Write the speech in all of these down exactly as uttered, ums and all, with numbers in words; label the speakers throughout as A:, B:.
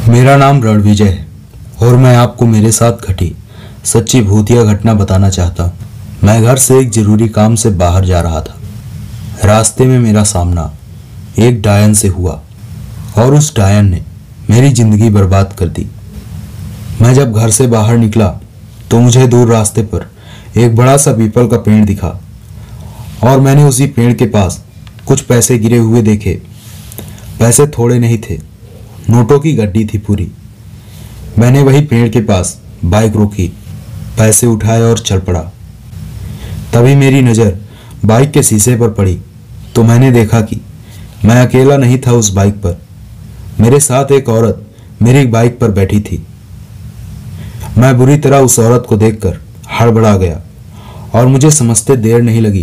A: मेरा नाम रणविजय है और मैं आपको मेरे साथ घटी सच्ची भूतिया घटना बताना चाहता हूँ। मैं घर से एक जरूरी काम से बाहर जा रहा था। रास्ते में मेरा सामना एक डायन से हुआ और उस डायन ने मेरी जिंदगी बर्बाद कर दी। मैं जब घर से बाहर निकला तो मुझे दूर रास्ते पर एक बड़ा सा पीपल का पेड़ दिखा और मैंने उसी पेड़ के पास कुछ पैसे गिरे हुए देखे। पैसे थोड़े नहीं थे, नोटों की गड्डी थी पूरी। मैंने वही पेड़ के पास बाइक रोकी, पैसे उठाए और चल पड़ा। तभी मेरी नज़र बाइक के शीशे पर पड़ी तो मैंने देखा कि मैं अकेला नहीं था उस बाइक पर। मेरे साथ एक औरत मेरी बाइक पर बैठी थी। मैं बुरी तरह उस औरत को देखकर हड़बड़ा गया और मुझे समझते देर नहीं लगी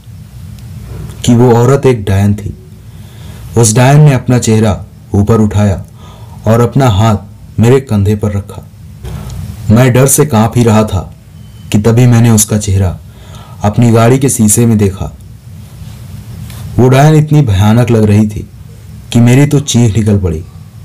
A: कि वो औरत एक डायन थी। उस डायन ने अपना चेहरा ऊपर उठाया और अपना हाथ मेरे कंधे पर रखा। मैं डर से कांप ही रहा था कि तभी मैंने उसका चेहरा अपनी गाड़ी के शीशे में देखा। वो डायन इतनी भयानक लग रही थी कि मेरी तो चीख निकल पड़ी।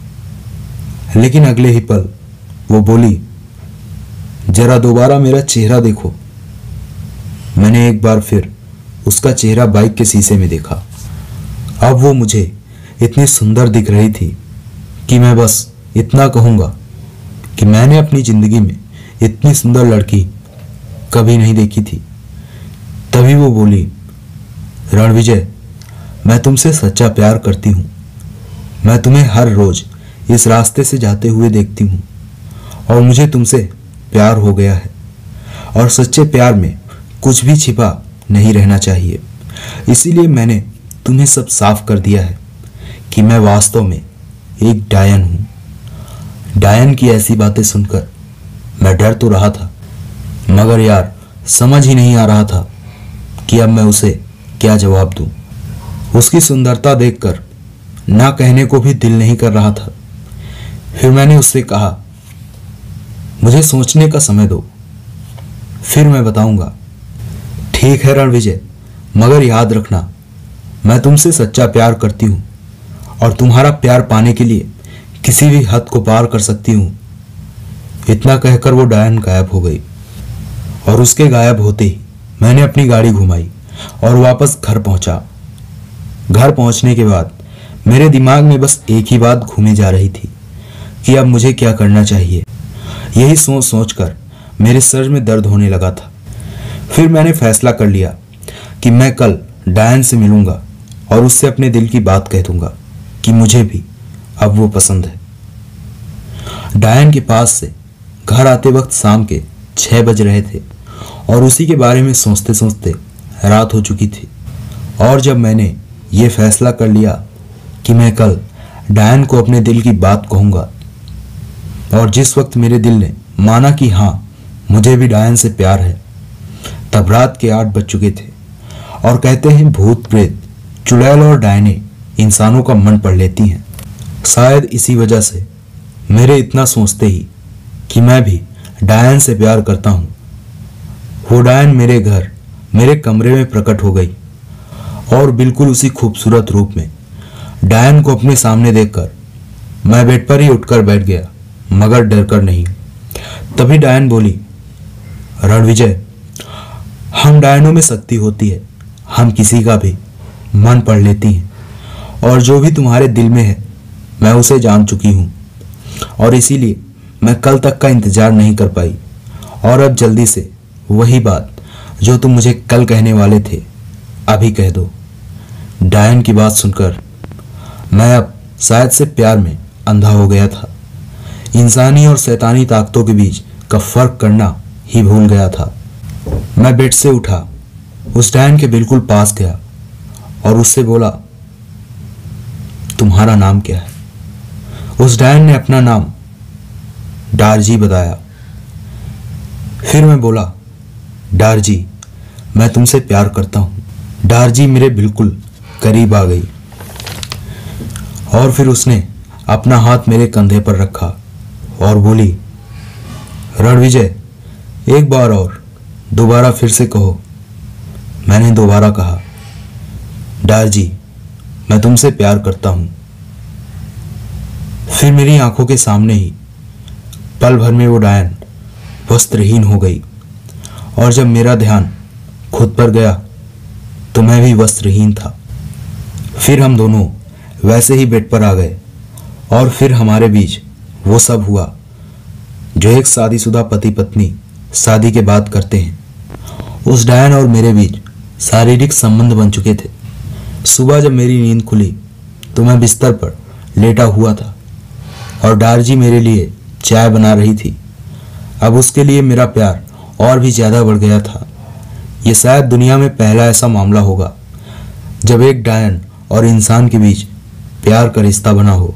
A: लेकिन अगले ही पल वो बोली, जरा दोबारा मेरा चेहरा देखो। मैंने एक बार फिर उसका चेहरा बाइक के शीशे में देखा। अब वो मुझे इतनी सुंदर दिख रही थी कि मैं बस इतना कहूँगा कि मैंने अपनी जिंदगी में इतनी सुंदर लड़की कभी नहीं देखी थी। तभी वो बोली, रणविजय, मैं तुमसे सच्चा प्यार करती हूँ। मैं तुम्हें हर रोज इस रास्ते से जाते हुए देखती हूँ और मुझे तुमसे प्यार हो गया है। और सच्चे प्यार में कुछ भी छिपा नहीं रहना चाहिए। इसीलिए मैंने तुम्हें सब साफ कर दिया है कि मैं वास्तव में एक डायन हूँ। डायन की ऐसी बातें सुनकर मैं डर तो रहा था, मगर यार समझ ही नहीं आ रहा था कि अब मैं उसे क्या जवाब दूँ। उसकी सुंदरता देखकर ना कहने को भी दिल नहीं कर रहा था। फिर मैंने उससे कहा, मुझे सोचने का समय दो, फिर मैं बताऊंगा। ठीक है रणविजय, मगर याद रखना मैं तुमसे सच्चा प्यार करती हूँ और तुम्हारा प्यार पाने के लिए किसी भी हद को पार कर सकती हूँ। इतना कहकर वो डायन गायब हो गई और उसके गायब होते ही मैंने अपनी गाड़ी घुमाई और वापस घर पहुंचा। घर पहुंचने के बाद मेरे दिमाग में बस एक ही बात घूमी जा रही थी कि अब मुझे क्या करना चाहिए। यही सोच सोच कर मेरे सर में दर्द होने लगा था। फिर मैंने फैसला कर लिया कि मैं कल डायन से मिलूंगा और उससे अपने दिल की बात कह दूंगा कि मुझे भी अब वो पसंद है। डायन के पास से घर आते वक्त शाम के छह बज रहे थे और उसी के बारे में सोचते सोचते रात हो चुकी थी। और जब मैंने ये फैसला कर लिया कि मैं कल डायन को अपने दिल की बात कहूँगा और जिस वक्त मेरे दिल ने माना कि हाँ मुझे भी डायन से प्यार है, तब रात के आठ बज चुके थे। और कहते हैं भूत प्रेत, चुड़ैल और डायने इंसानों का मन पढ़ लेती हैं। शायद इसी वजह से मेरे इतना सोचते ही कि मैं भी डायन से प्यार करता हूँ, वो डायन मेरे घर मेरे कमरे में प्रकट हो गई और बिल्कुल उसी खूबसूरत रूप में। डायन को अपने सामने देखकर मैं बेड पर ही उठकर बैठ गया, मगर डरकर नहीं। तभी डायन बोली, रणविजय, हम डायनों में शक्ति होती है, हम किसी का भी मन पढ़ लेती हैं और जो भी तुम्हारे दिल में है मैं उसे जान चुकी हूँ। और इसीलिए मैं कल तक का इंतजार नहीं कर पाई और अब जल्दी से वही बात जो तुम मुझे कल कहने वाले थे अभी कह दो। डायन की बात सुनकर मैं अब शायद से प्यार में अंधा हो गया था। इंसानी और शैतानी ताकतों के बीच का फर्क करना ही भूल गया था। मैं बेड से उठा, उस डायन के बिल्कुल पास गया और उससे बोला, तुम्हारा नाम क्या है? उस डायन ने अपना नाम डारजी बताया। फिर मैं बोला, डारजी, मैं तुमसे प्यार करता हूं। डारजी मेरे बिल्कुल करीब आ गई और फिर उसने अपना हाथ मेरे कंधे पर रखा और बोली, रणविजय, एक बार और दोबारा फिर से कहो। मैंने दोबारा कहा, डारजी, मैं तुमसे प्यार करता हूं। फिर मेरी आंखों के सामने ही पल भर में वो डायन वस्त्रहीन हो गई, और जब मेरा ध्यान खुद पर गया तो मैं भी वस्त्रहीन था। फिर हम दोनों वैसे ही बेड पर आ गए, और फिर हमारे बीच वो सब हुआ जो एक शादीशुदा पति पत्नी शादी के बाद करते हैं। उस डायन और मेरे बीच शारीरिक संबंध बन चुके थे। सुबह जब मेरी नींद खुली तो मैं बिस्तर पर लेटा हुआ था और डारजी मेरे लिए चाय बना रही थी। अब उसके लिए मेरा प्यार और भी ज्यादा बढ़ गया था। ये शायद दुनिया में पहला ऐसा मामला होगा जब एक डायन और इंसान के बीच प्यार का रिश्ता बना हो।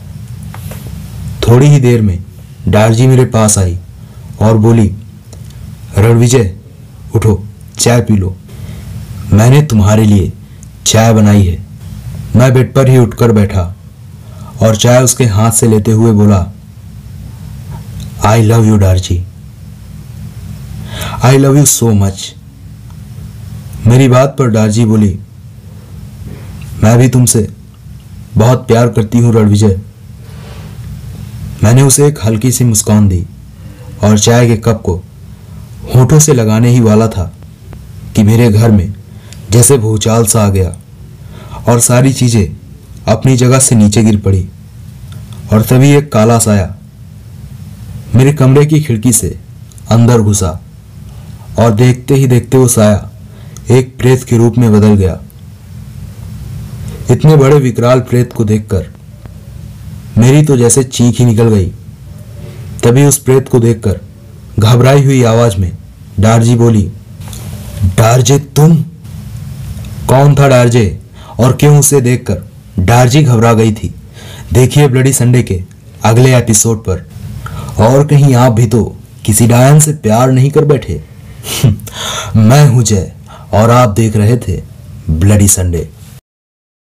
A: थोड़ी ही देर में डारजी मेरे पास आई और बोली, रणविजय उठो, चाय पी लो। मैंने तुम्हारे लिए चाय बनाई है। मैं बेड पर ही उठकर बैठा और चाय उसके हाथ से लेते हुए बोला, आई लव यू डारजी, I love you so much. मेरी बात पर डारजी बोली, मैं भी तुमसे बहुत प्यार करती हूँ रणविजय। मैंने उसे एक हल्की सी मुस्कान दी और चाय के कप को होठों से लगाने ही वाला था कि मेरे घर में जैसे भूचाल सा आ गया और सारी चीजें अपनी जगह से नीचे गिर पड़ी। और तभी एक काला साया मेरे कमरे की खिड़की से अंदर घुसा और देखते ही देखते वो साया एक प्रेत के रूप में बदल गया। इतने बड़े विकराल प्रेत को देखकर मेरी तो जैसे चीख ही निकल गई। तभी उस प्रेत को देखकर घबराई हुई आवाज में डारजी बोली, डारजे तुम? कौन था डारजे और क्यों उसे देखकर डारजी घबरा गई थी? देखिए ब्लडी संडे के अगले एपिसोड पर। और कहीं आप भी तो किसी डायन से प्यार नहीं कर बैठे? मैं हूं जय और आप देख रहे थे ब्लडी संडे।